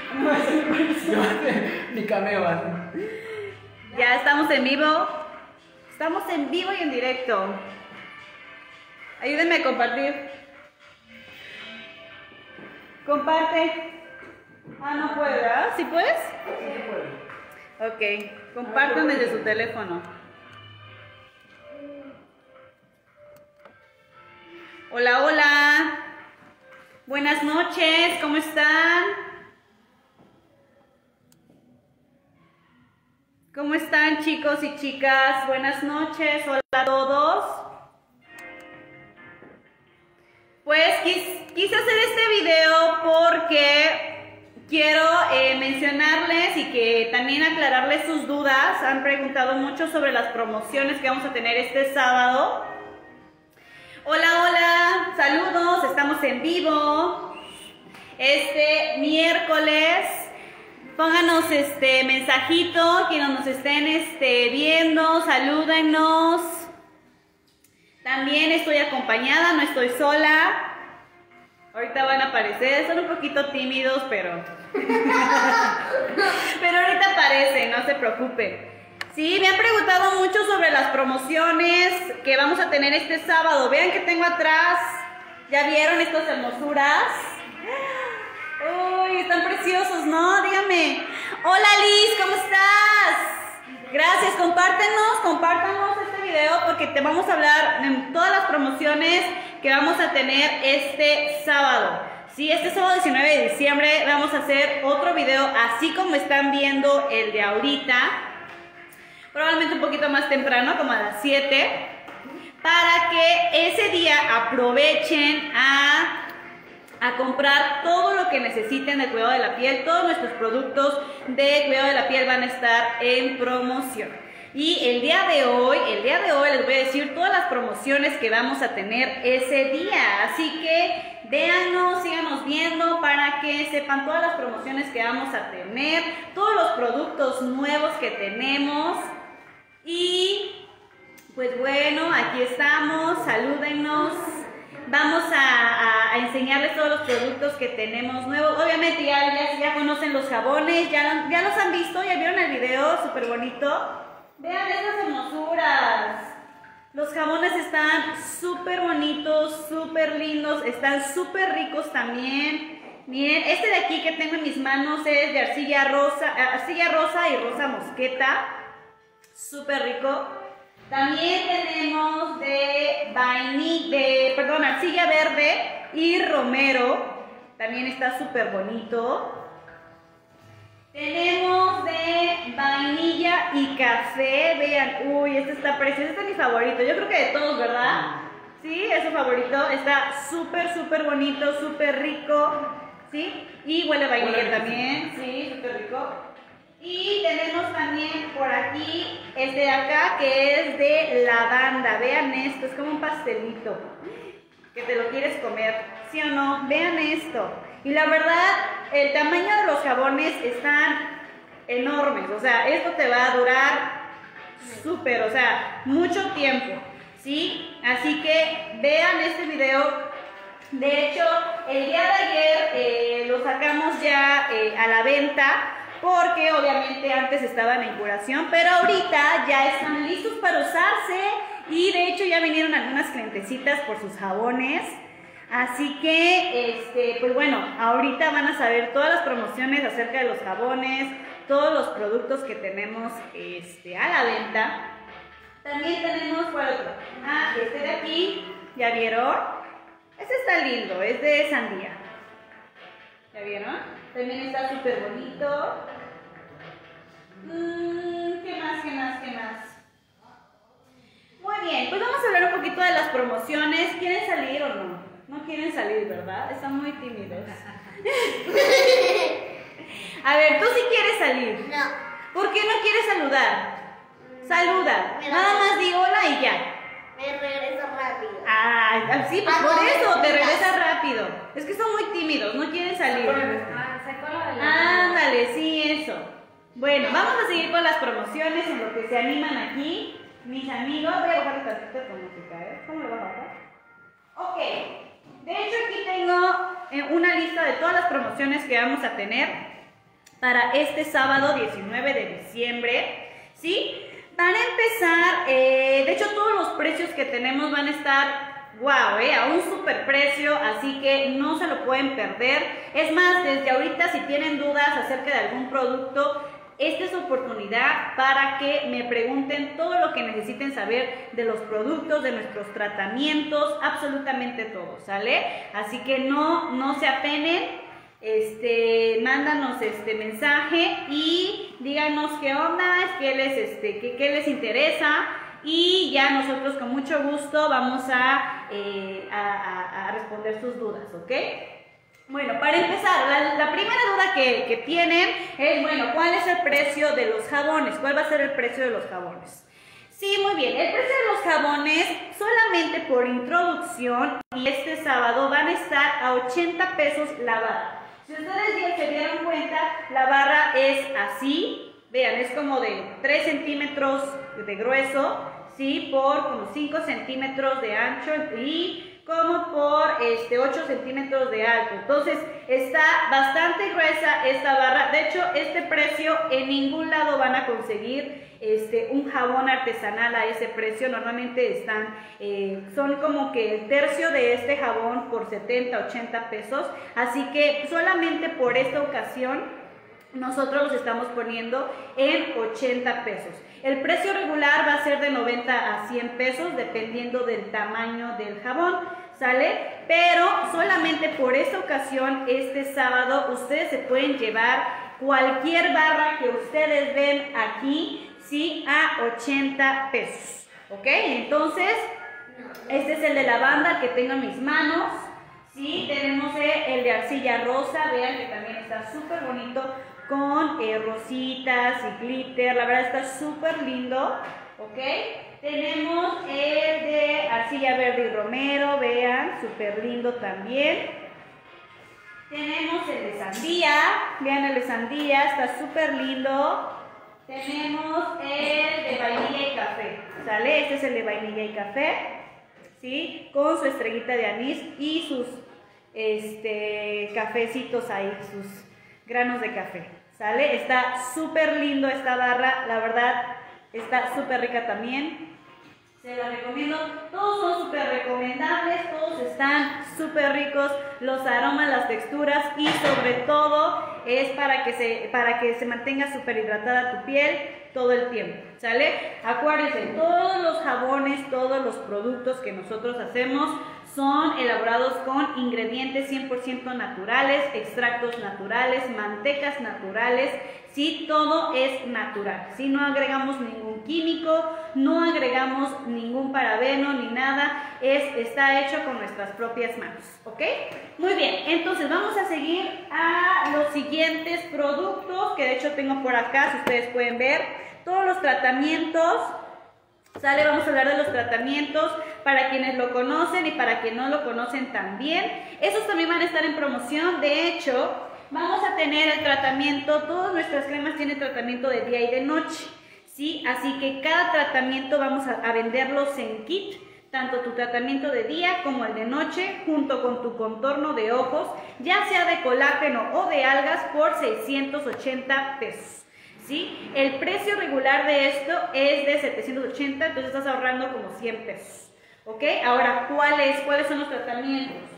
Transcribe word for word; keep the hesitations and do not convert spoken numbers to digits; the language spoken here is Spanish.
No, ni cameo así. Ya estamos en vivo. Estamos en vivo y en directo. Ayúdenme a compartir. Comparte. Ah, no puede, ¿verdad? ¿Sí puedes? Sí, puede. Ok, compartan desde su teléfono. Hola, hola. Buenas noches, ¿cómo están? ¿Cómo están, chicos y chicas? Buenas noches, hola a todos. Pues quis, quise hacer este video porque quiero eh, mencionarles y que también aclararles sus dudas. Han preguntado mucho sobre las promociones que vamos a tener este sábado. Hola, hola, saludos, estamos en vivo. Este miércoles, pónganos este mensajito, quienes nos estén este, viendo, salúdenos. También estoy acompañada, no estoy sola. Ahorita van a aparecer, son un poquito tímidos, pero... pero ahorita aparecen, no se preocupen. Sí, me han preguntado mucho sobre las promociones que vamos a tener este sábado. Vean que tengo atrás. ¿Ya vieron estas hermosuras? Uy, están preciosos, ¿no? Díganme. Hola Liz, ¿cómo estás? Gracias, compártenos, compártanos este video porque te vamos a hablar de todas las promociones que vamos a tener este sábado. Sí, este sábado diecinueve de diciembre vamos a hacer otro video así como están viendo el de ahorita. Probablemente un poquito más temprano, como a las siete, para que ese día aprovechen a, a comprar todo lo que necesiten de cuidado de la piel. Todos nuestros productos de cuidado de la piel van a estar en promoción. Y el día de hoy, el día de hoy les voy a decir todas las promociones que vamos a tener ese día. Así que véanos, síganos viendo para que sepan todas las promociones que vamos a tener, todos los productos nuevos que tenemos. Y pues bueno, aquí estamos, salúdenos. Vamos a, a enseñarles todos los productos que tenemos nuevos. Obviamente ya, ya, ya conocen los jabones, ya, ya los han visto, ya vieron el video, súper bonito. Vean estas hermosuras. Los jabones están súper bonitos, súper lindos, están súper ricos también. Miren, este de aquí que tengo en mis manos es de arcilla rosa, arcilla rosa y rosa mosqueta. Súper rico. También tenemos de vainilla, de, perdón, arcilla verde y romero. También está súper bonito. Tenemos de vainilla y café. Vean, uy, este está precioso. Este es mi favorito. Yo creo que de todos, ¿verdad? Sí, es su favorito. Está súper, súper bonito, súper rico. ¿Sí? Y huele a vainilla también. Sí, súper rico. Y tenemos también por aquí este de acá que es de lavanda. Vean esto, es como un pastelito que te lo quieres comer, ¿sí o no? Vean esto. Y la verdad, el tamaño de los jabones están enormes. O sea, esto te va a durar súper, o sea, mucho tiempo, ¿sí? Así que vean este video. De hecho, el día de ayer eh, lo sacamos ya eh, a la venta. Porque obviamente antes estaban en curación, pero ahorita ya están listos para usarse. Y de hecho ya vinieron algunas clientecitas por sus jabones. Así que, este, pues bueno, ahorita van a saber todas las promociones acerca de los jabones, todos los productos que tenemos este, a la venta. También tenemos, ¿cuál otro? Ah, este de aquí, ¿ya vieron? Este está lindo, es de sandía. ¿Ya vieron? También está súper bonito. Mm, ¿Qué más, qué más, qué más? Muy bien, pues vamos a hablar un poquito de las promociones. ¿Quieren salir o no? No quieren salir, ¿verdad? Están muy tímidos. A ver, ¿tú sí quieres salir? No. ¿Por qué no quieres saludar? Saluda. Nada más di hola y ya. Me regreso rápido. Ah, sí, pues por eso te regresas rápido. Es que son muy tímidos, no quieren salir. Ándale, sí, eso. Bueno, vamos a seguir con las promociones en lo que se animan aquí. Mis amigos, voy a bajar tantito con música, ¿eh? ¿Cómo lo vas a bajar? Ok, de hecho aquí tengo eh, una lista de todas las promociones que vamos a tener. para este sábado diecinueve de diciembre, ¿sí? Para empezar, eh, de hecho todos los precios que tenemos van a estar wow, eh, a un super precio, así que no se lo pueden perder. Es más, desde ahorita si tienen dudas acerca de algún producto, esta es oportunidad para que me pregunten todo lo que necesiten saber de los productos, de nuestros tratamientos, absolutamente todo, ¿sale? Así que no, no se apenen, este, mándanos este mensaje y díganos qué onda, qué les, este, qué, qué les interesa. Y ya nosotros con mucho gusto vamos a, eh, a, a, a responder sus dudas, ¿ok? Bueno, para empezar, la, la primera duda que, que tienen es, bueno, ¿cuál es el precio de los jabones? ¿Cuál va a ser el precio de los jabones? Sí, muy bien, el precio de los jabones solamente por introducción y este sábado van a estar a ochenta pesos la barra. Si ustedes ya se dieron cuenta, la barra es así, vean, es como de tres centímetros de grueso, ¿sí? Por como cinco centímetros de ancho y como por este, ocho centímetros de alto. Entonces está bastante gruesa esta barra. De hecho, este precio en ningún lado van a conseguir este, un jabón artesanal a ese precio. Normalmente están, eh, son como que el tercio de este jabón por setenta, ochenta pesos. Así que solamente por esta ocasión nosotros los estamos poniendo en ochenta pesos. El precio regular va a ser de noventa a cien pesos dependiendo del tamaño del jabón, ¿sale? Pero solamente por esta ocasión, este sábado, ustedes se pueden llevar cualquier barra que ustedes ven aquí, ¿sí? A ochenta pesos, ¿ok? Entonces, este es el de lavanda que tengo en mis manos, ¿sí? Tenemos el de arcilla rosa, vean que también está súper bonito, con eh, rositas y glitter, la verdad está súper lindo, ¿ok? Tenemos el de arcilla verde y romero, vean, súper lindo también. Tenemos el de sandía, vean el de sandía, está súper lindo. Tenemos el de vainilla y café, ¿sale? Este es el de vainilla y café, ¿sí? Con su estrellita de anís y sus este, cafecitos ahí, sus granos de café, ¿sale? Está súper lindo esta barra, la verdad está súper rica también, se la recomiendo. Todos son súper recomendables, todos están súper ricos, los aromas, las texturas y sobre todo es para que se, para que se mantenga súper hidratada tu piel todo el tiempo, ¿sale? Acuérdense, todos los jabones, todos los productos que nosotros hacemos son elaborados con ingredientes cien por ciento naturales, extractos naturales, mantecas naturales, sí, todo es natural, sí, no agregamos ningún químico, no agregamos ningún parabeno ni nada, es, está hecho con nuestras propias manos, ¿ok? Muy bien, entonces vamos a seguir a los siguientes productos que de hecho tengo por acá, si ustedes pueden ver, todos los tratamientos. ¿Sale? Vamos a hablar de los tratamientos para quienes lo conocen y para quienes no lo conocen también. Esos también van a estar en promoción. De hecho, vamos a tener el tratamiento, todas nuestras cremas tienen tratamiento de día y de noche, ¿sí? Así que cada tratamiento vamos a, a venderlos en kit, tanto tu tratamiento de día como el de noche, junto con tu contorno de ojos, ya sea de colágeno o de algas, por seiscientos ochenta pesos. ¿Sí? El precio regular de esto es de setecientos ochenta, entonces estás ahorrando como cien pesos, ¿ok? Ahora, ¿cuáles, cuáles son los tratamientos?